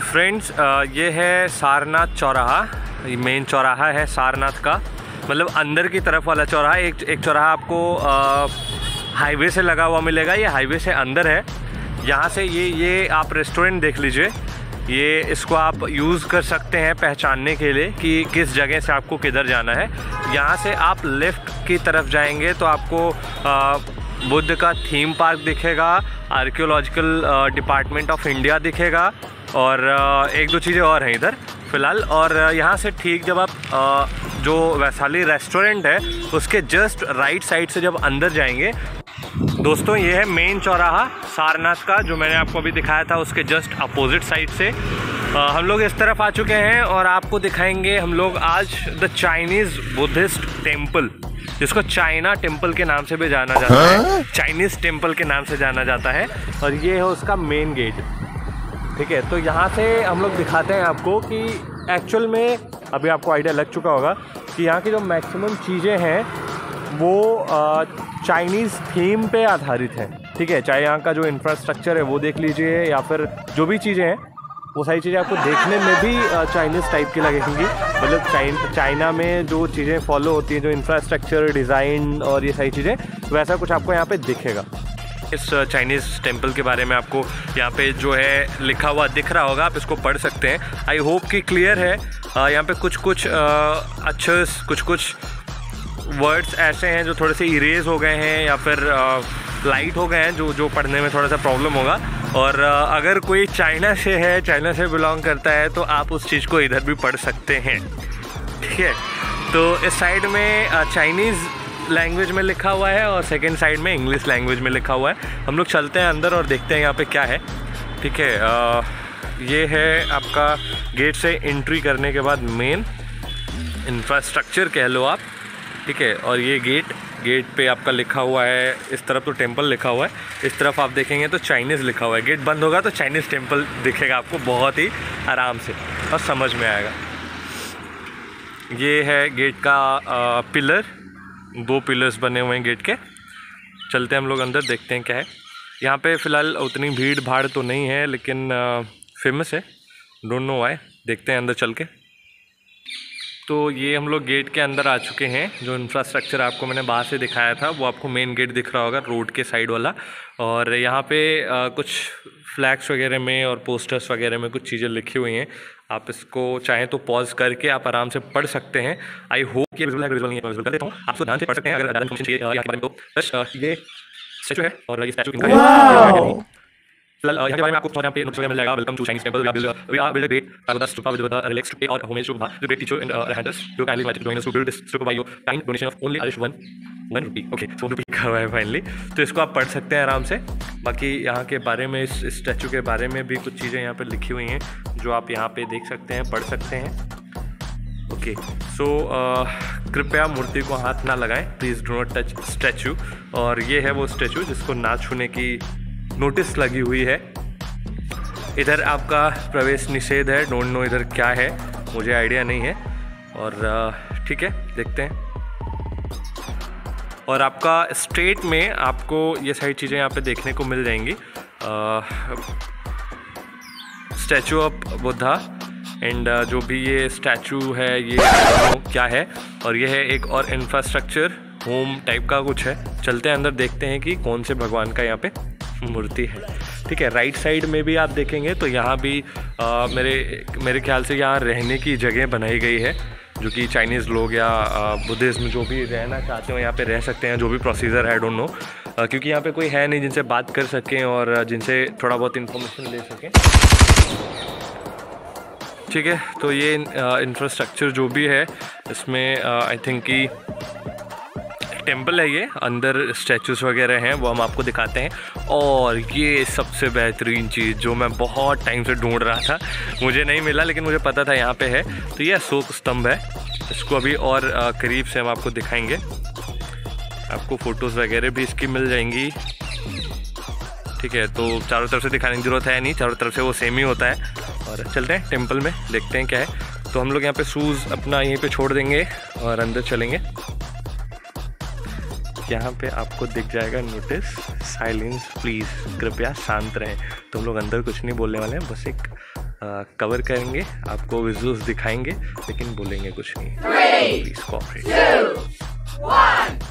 Friends ये है सारनाथ चौराहा, ये मेन चौराहा है सारनाथ का, मतलब अंदर की तरफ वाला चौराहा। एक चौराहा आपको हाईवे से लगा हुआ मिलेगा, ये हाईवे से अंदर है। यहाँ से ये आप रेस्टोरेंट देख लीजिए, ये इसको आप यूज़ कर सकते हैं पहचानने के लिए कि किस जगह से आपको किधर जाना है। यहाँ से आप लेफ़्ट की तरफ जाएंगे तो आपको बुद्ध का थीम पार्क दिखेगा, आर्कियोलॉजिकल डिपार्टमेंट ऑफ इंडिया दिखेगा और एक दो चीज़ें और हैं इधर फ़िलहाल। और यहाँ से ठीक जब आप जो वैशाली रेस्टोरेंट है उसके जस्ट राइट साइड से जब अंदर जाएंगे दोस्तों, ये है मेन चौराहा सारनाथ का, जो मैंने आपको अभी दिखाया था उसके जस्ट अपोजिट साइड से। हम लोग इस तरफ आ चुके हैं और आपको दिखाएंगे हम लोग आज द चाइनीज़ बुद्धिस्ट टेम्पल, जिसको चाइना टेम्पल के नाम से भी जाना जाता है, चाइनीज़ टेम्पल के नाम से जाना जाता है। और ये है उसका मेन गेट, ठीक है। तो यहाँ से हम लोग दिखाते हैं आपको कि एक्चुअल में अभी आपको आइडिया लग चुका होगा कि यहाँ की जो मैक्सिमम चीज़ें हैं वो चाइनीज़ थीम पे आधारित है, ठीक है। चाहे यहाँ का जो इंफ्रास्ट्रक्चर है वो देख लीजिए या फिर जो भी चीज़ें हैं वो सारी चीज़ें आपको देखने में भी चाइनीज़ टाइप की लगेंगी। मतलब चाइना में जो चीज़ें फॉलो होती हैं, जो इंफ्रास्ट्रक्चर डिज़ाइन और ये सारी चीज़ें, वैसा कुछ आपको यहाँ पे दिखेगा। इस चाइनीज़ टेम्पल के बारे में आपको यहाँ पे जो है लिखा हुआ दिख रहा होगा, आप इसको पढ़ सकते हैं। आई होप कि क्लियर है। यहाँ पे कुछ अक्षर्स, कुछ वर्ड्स ऐसे हैं जो थोड़े से इरेज हो गए हैं या फिर लाइट हो गए हैं, जो पढ़ने में थोड़ा सा प्रॉब्लम होगा। और अगर कोई चाइना से है, चाइना से बिलोंग करता है, तो आप उस चीज़ को इधर भी पढ़ सकते हैं, ठीक है। तो इस साइड में चाइनीज़ लैंग्वेज में लिखा हुआ है और सेकंड साइड में इंग्लिश लैंग्वेज में लिखा हुआ है। हम लोग चलते हैं अंदर और देखते हैं यहाँ पे क्या है, ठीक है। ये है आपका गेट से एंट्री करने के बाद मेन इंफ्रास्ट्रक्चर कह लो आप, ठीक है। और ये गेट पे आपका लिखा हुआ है, इस तरफ तो टेम्पल लिखा हुआ है, इस तरफ आप देखेंगे तो चाइनीज़ लिखा हुआ है। गेट बंद होगा तो चाइनीज़ टेम्पल दिखेगा आपको बहुत ही आराम से और समझ में आएगा। ये है गेट का पिलर, 2 पिलर्स बने हुए हैं गेट के। चलते हैं हम लोग अंदर, देखते हैं क्या है। यहाँ पे फ़िलहाल उतनी भीड़ भाड़ तो नहीं है, लेकिन फेमस है, डोंट नो व्हाई। देखते हैं अंदर चल के। तो ये हम लोग गेट के अंदर आ चुके हैं। जो इंफ्रास्ट्रक्चर आपको मैंने बाहर से दिखाया था वो आपको मेन गेट दिख रहा होगा, रोड के साइड वाला। और यहाँ पे कुछ फ्लैग्स वगैरह में और पोस्टर्स वगैरह में कुछ चीज़ें लिखी हुई हैं। आप इसको चाहें तो पॉज करके आप आराम से पढ़ सकते हैं। आई होप कि विजुअल नहीं है, विजुअल कर देता हूँ, आप इसको ध्यान से पढ़ सकते हैं अगर ज़्यादा इन्फॉर्मेशन चाहिए यहाँ के बारे में। तो ये स्टैचू है और ये स्टैचू इनका है। फिलहाल यहाँ के बारे में आपको यहाँ पे नोट्स वगैरह मिल जाएगा। Welcome to Chinese temple, we are build a great pagoda stupa with the relics to pay our homage to the great teacher and handlers who kindly invited to join us to build this stupa by your kind donation of only one rupee. Okay, 1 रुपये का हुआ है finally. तो इसको आप पढ़ सकते हैं आराम से। बाकी यहाँ के बारे में, इस स्टैचू के बारे में भी कुछ चीज़ें यहाँ पे लिखी हुई हैं जो आप यहाँ पे देख सकते हैं, पढ़ सकते हैं। ओके, सो कृपया मूर्ति को हाथ ना लगाएं, please do not touch statue. और ये है वो स्टैचू जिसको ना छूने की नोटिस लगी हुई है। इधर आपका प्रवेश निषेध है, डोंट नो इधर क्या है, मुझे आइडिया नहीं है। और ठीक है, देखते हैं। और आपका स्ट्रेट में आपको ये सारी चीज़ें यहाँ पे देखने को मिल जाएंगी। स्टैचू ऑफ बुद्धा एंड जो भी ये स्टैचू है ये क्या है। और ये है एक और इंफ्रास्ट्रक्चर, होम टाइप का कुछ है। चलते हैं अंदर, देखते हैं कि कौन से भगवान का यहाँ पे मूर्ति है, ठीक है। राइट साइड में भी आप देखेंगे तो यहाँ भी मेरे ख्याल से यहाँ रहने की जगह बनाई गई है, जो कि चाइनीज़ लोग या बुद्धिज़्म जो भी रहना चाहते हो यहाँ पे रह सकते हैं। जो भी प्रोसीजर है, डोंट नो, क्योंकि यहाँ पे कोई है नहीं जिनसे बात कर सकें और जिनसे थोड़ा बहुत इन्फॉर्मेशन ले सकें, ठीक है। तो ये इंफ्रास्ट्रक्चर जो भी है इसमें आई थिंक कि टेम्पल है, ये अंदर स्टैचूज़ वगैरह हैं वो हम आपको दिखाते हैं। और ये सबसे बेहतरीन चीज़ जो मैं बहुत टाइम से ढूंढ रहा था, मुझे नहीं मिला लेकिन मुझे पता था यहाँ पे है, तो ये अशोक स्तंभ है। इसको अभी और करीब से हम आपको दिखाएंगे, आपको फ़ोटोज़ वगैरह भी इसकी मिल जाएंगी, ठीक है। तो चारों तरफ से दिखाने की ज़रूरत है नहीं, चारों तरफ से वो सेम ही होता है। और चलते हैं टेम्पल में, देखते हैं क्या है। तो हम लोग यहाँ पे शूज़ अपना यहीं पे छोड़ देंगे और अंदर चलेंगे। यहाँ पे आपको दिख जाएगा नोटिस, साइलेंस प्लीज़, कृपया शांत रहें। तो हम लोग अंदर कुछ नहीं बोलने वाले हैं, बस एक कवर करेंगे, आपको विजुअल्स दिखाएंगे, लेकिन बोलेंगे कुछ नहीं। Please cooperate. 2, 1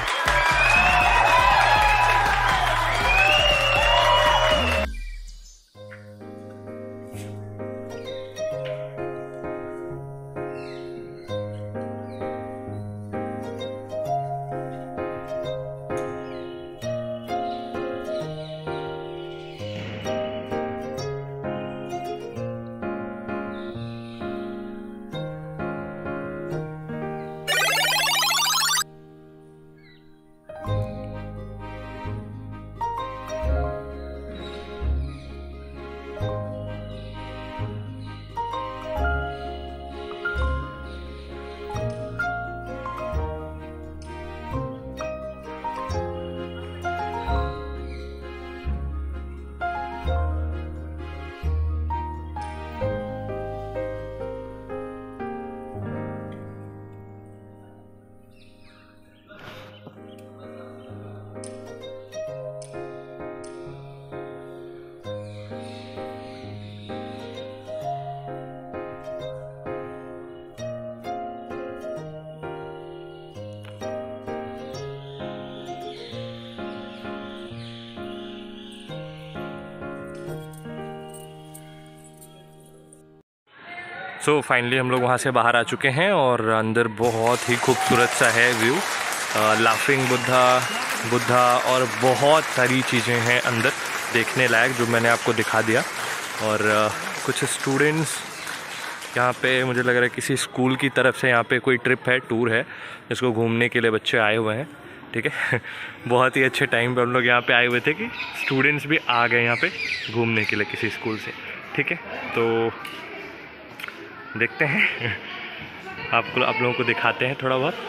सो फाइनली हम लोग वहाँ से बाहर आ चुके हैं और अंदर बहुत ही खूबसूरत सा है व्यू। लाफिंग बुद्धा और बहुत सारी चीज़ें हैं अंदर देखने लायक, जो मैंने आपको दिखा दिया। और कुछ स्टूडेंट्स यहाँ पे, मुझे लग रहा है किसी स्कूल की तरफ से यहाँ पे कोई ट्रिप है, टूर है, जिसको घूमने के लिए बच्चे आए हुए हैं। ठीक है बहुत ही अच्छे टाइम पे हम लोग यहाँ पे आए हुए थे कि स्टूडेंट्स भी आ गए यहाँ पे घूमने के लिए किसी स्कूल से। ठीक है, तो देखते हैं आप लोगों को दिखाते हैं थोड़ा बहुत।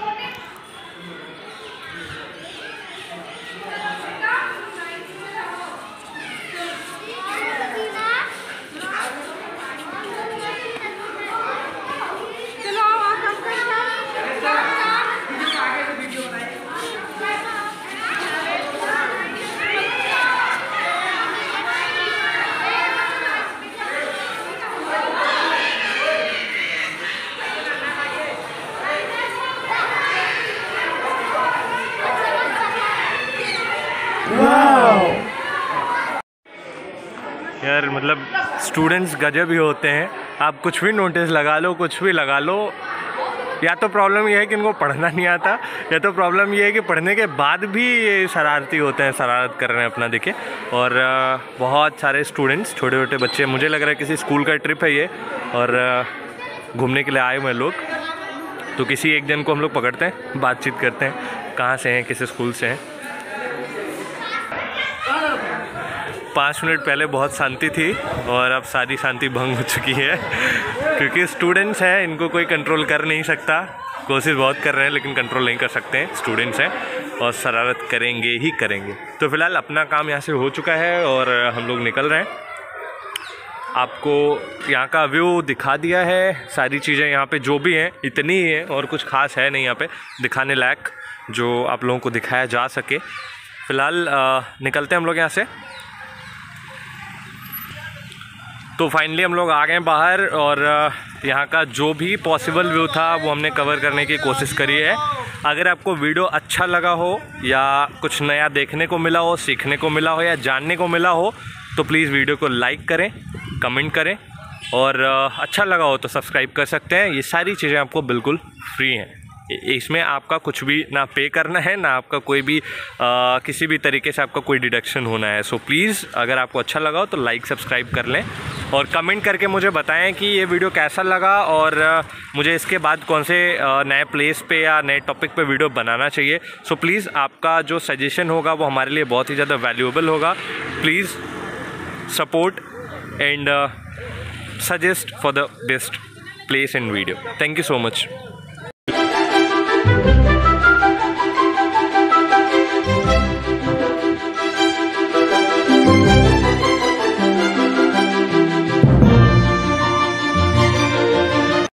यार मतलब स्टूडेंट्स गजब ही होते हैं। आप कुछ भी नोटिस लगा लो, कुछ भी लगा लो, या तो प्रॉब्लम ये है कि इनको पढ़ना नहीं आता, या तो प्रॉब्लम ये है कि पढ़ने के बाद भी ये शरारती होते हैं, शरारत कर रहे हैं अपना। देखिए, और बहुत सारे स्टूडेंट्स, छोटे छोटे बच्चे, मुझे लग रहा है किसी स्कूल का ट्रिप है ये, और घूमने के लिए आए हुए लोग। तो किसी एक जन को हम लोग पकड़ते हैं, बातचीत करते हैं, कहाँ से हैं, किस स्कूल से हैं। 5 मिनट पहले बहुत शांति थी और अब सारी शांति भंग हो चुकी है, क्योंकि स्टूडेंट्स हैं, इनको कोई कंट्रोल कर नहीं सकता। कोशिश बहुत कर रहे हैं लेकिन कंट्रोल नहीं कर सकते हैं, स्टूडेंट्स हैं और शरारत करेंगे ही करेंगे। तो फिलहाल अपना काम यहाँ से हो चुका है और हम लोग निकल रहे हैं। आपको यहाँ का व्यू दिखा दिया है, सारी चीज़ें यहाँ पे जो भी हैं इतनी ही हैं और कुछ खास है नहीं यहाँ पे दिखाने लायक जो आप लोगों को दिखाया जा सके। फ़िलहाल निकलते हैं हम लोग यहाँ से। तो फाइनली हम लोग आ गए बाहर और यहाँ का जो भी पॉसिबल व्यू था वो हमने कवर करने की कोशिश करी है। अगर आपको वीडियो अच्छा लगा हो या कुछ नया देखने को मिला हो, सीखने को मिला हो या जानने को मिला हो तो प्लीज़ वीडियो को लाइक करें, कमेंट करें और अच्छा लगा हो तो सब्सक्राइब कर सकते हैं। ये सारी चीज़ें आपको बिल्कुल फ्री हैं, इसमें आपका कुछ भी ना पे करना है, ना आपका कोई भी किसी भी तरीके से आपका कोई डिडक्शन होना है। सो प्लीज़ अगर आपको अच्छा लगा हो तो लाइक सब्सक्राइब कर लें और कमेंट करके मुझे बताएं कि ये वीडियो कैसा लगा और मुझे इसके बाद कौन से नए प्लेस पे या नए टॉपिक पे वीडियो बनाना चाहिए। सो प्लीज़ आपका जो सजेशन होगा वो हमारे लिए बहुत ही ज़्यादा वैल्यूएबल होगा। Please support and suggest for the best place and video. Thank you so much.